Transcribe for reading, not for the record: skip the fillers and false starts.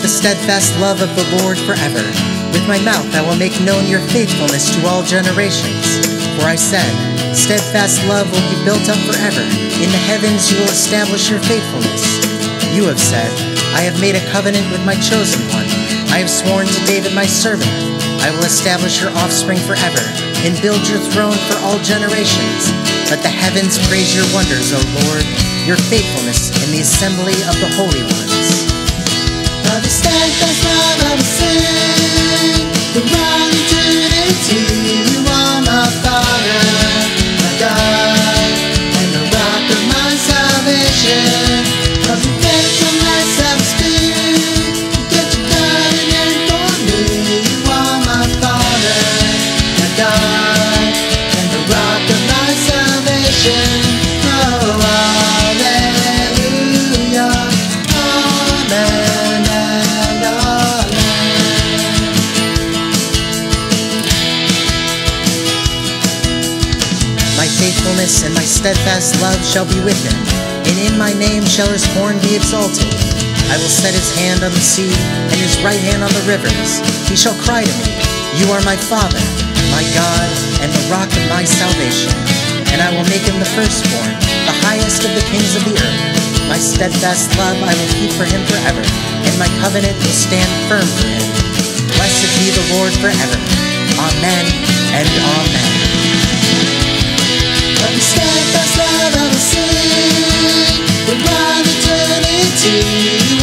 steadfast love of the Lord forever. With my mouth I will make known your faithfulness to all generations. For I said, steadfast love will be built up forever. In the heavens you will establish your faithfulness. You have said, I have made a covenant with my chosen one. I have sworn to David my servant. I will establish your offspring forever, and build your throne for all generations. Let the heavens praise your wonders, O Lord, your faithfulness in the assembly of the holy ones. Of the steadfast love I will sing, the one eternity. You are my Father, my God, and the rock of my salvation. Of the faithfulness I will speak, that you died and yearned for me. You are my Father, my God, and the rock of my salvation. Oh, hallelujah, amen and amen. My faithfulness and my steadfast love shall be with him, and in my name shall his horn be exalted. I will set his hand on the sea, and his right hand on the rivers. He shall cry to me, you are my Father, my God, and the rock of my salvation. And I will make him the firstborn, the highest of the kings of the earth. My steadfast love I will keep for him forever, and my covenant will stand firm for him. Blessed be the Lord forever. Amen and amen. Of the steadfast love I will sing, the one eternity.